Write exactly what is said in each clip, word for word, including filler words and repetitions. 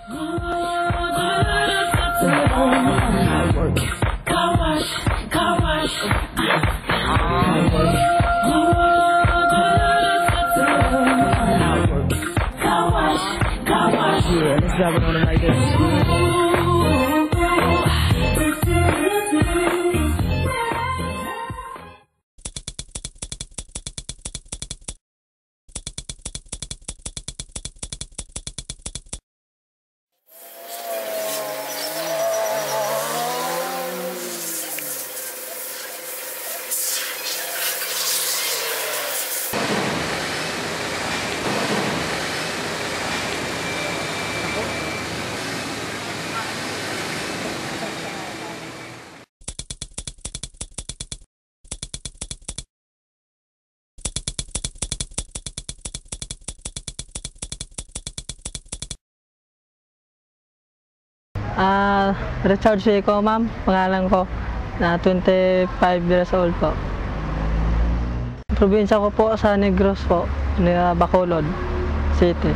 Yeah, let's grab it on it like this. Ah, uh, Richard Seco, ma'am. Pangalan ko. Na twenty-five years old po. Probinsya ko po sa Negros po, na Bacolod City.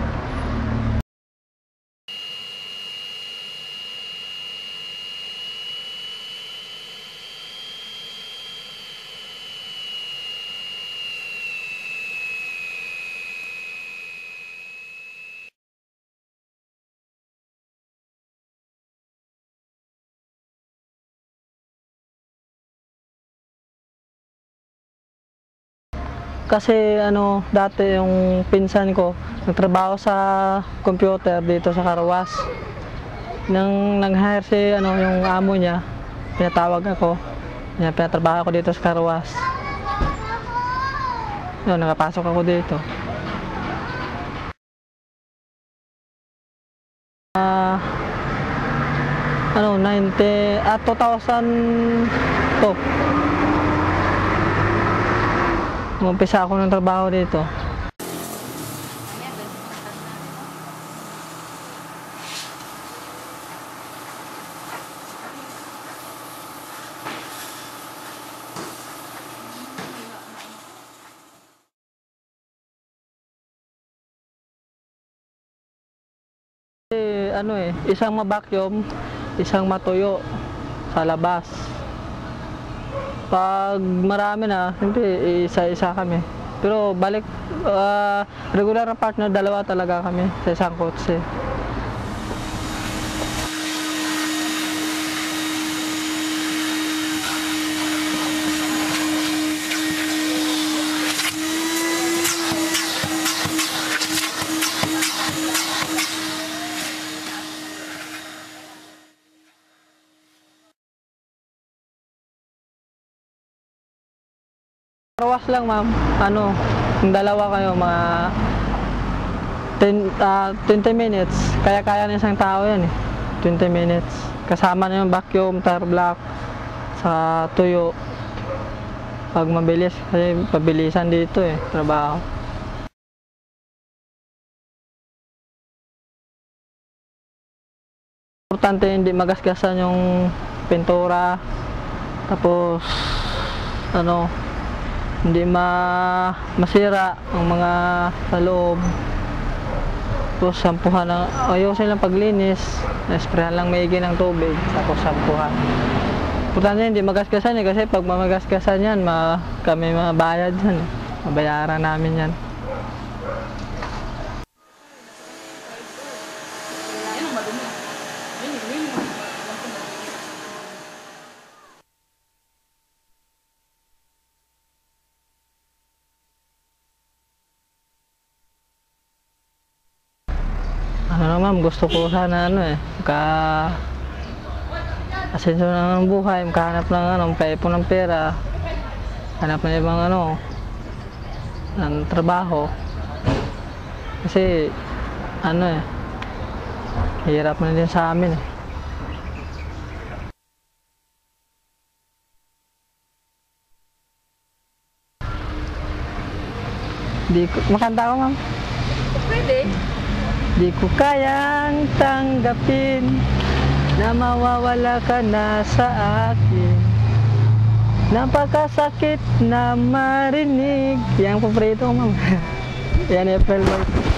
Kasi ano, dati yung pinsan ko nagtrabaho sa computer dito sa Karawas. Nang nag-hire si ano, yung amo niya, pinatawag ako. Kaya pinatrabaho ako dito sa Karawas. Yun, nakapasok ako dito. Ah, uh, ano, ninety, at ah, two thousand two. Umpisa ako ng trabaho dito. Eh, ano eh, isang ma-vacuum, isang matuyo sa labas. Pag marami na, hindi, isa-isa kami. Pero balik, uh, regular na partner, dalawa talaga kami sa isang kotse. Karawas lang, ma'am. Ano, yung dalawa kayo, mga ten, uh, twenty minutes. Kaya-kaya na isang tao yan eh. twenty minutes. Kasama na yung vacuum, tire block, sa tuyo. Pag mabilis, kasi pabilisan dito eh, trabaho. Importante hindi magasgasan yung pintura. Tapos, ano, hindi ma masira ang mga sa loob. Tapos sampuhan ng, ayusin lang paglinis, sprayan lang maigi ng tubig, tapos sampuhan. Importante hindi magasgasan eh, kasi pag mamagasgasan yan, ma kami mabayad yan, mabayaran namin yan. Ano ma'am, gusto ko sana ano eh, maka asenso ng buhay, makahanap ng ano, makaipon ng pera, hanap ng ibang ano, ng trabaho. Kasi ano eh, hirap na din sa amin eh. Di ko, makanta ko ma'am? Pwede. Di ko kayang tanggapin na mawawala ka na sa akin. Napakasakit na marinig. Yan po prito, ma'am. Yan, April.